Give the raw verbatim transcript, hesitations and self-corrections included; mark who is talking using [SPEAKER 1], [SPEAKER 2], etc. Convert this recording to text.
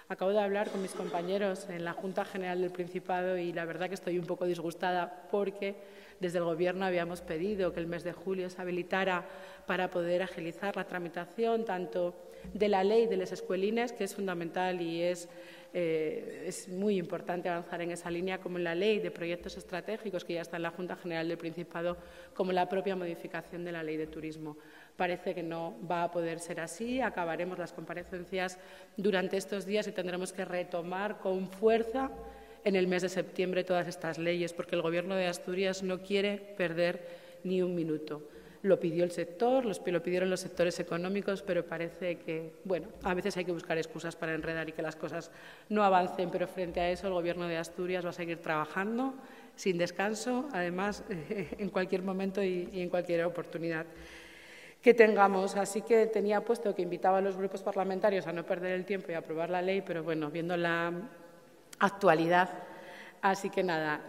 [SPEAKER 1] Acabo de hablar con mis compañeros en la Junta General del Principado y la verdad que estoy un poco disgustada porque desde el Gobierno habíamos pedido que el mes de julio se habilitara para poder agilizar la tramitación tanto de la ley de las escuelines, que es fundamental y es, eh, es muy importante avanzar en esa línea, como en la ley de proyectos estratégicos, que ya está en la Junta General del Principado, como la propia modificación de la ley de turismo. Parece que no va a poder ser así. Acabaremos las comparecencias durante estos días y tendremos que retomar con fuerza en el mes de septiembre todas estas leyes, porque el Gobierno de Asturias no quiere perder ni un minuto. Lo pidió el sector, lo pidieron los sectores económicos, pero parece que, bueno, a veces hay que buscar excusas para enredar y que las cosas no avancen, pero frente a eso el Gobierno de Asturias va a seguir trabajando sin descanso, además, eh, en cualquier momento y, y en cualquier oportunidad que tengamos. Así que tenía puesto que invitaba a los grupos parlamentarios a no perder el tiempo y a aprobar la ley, pero bueno, viendo la actualidad, así que nada.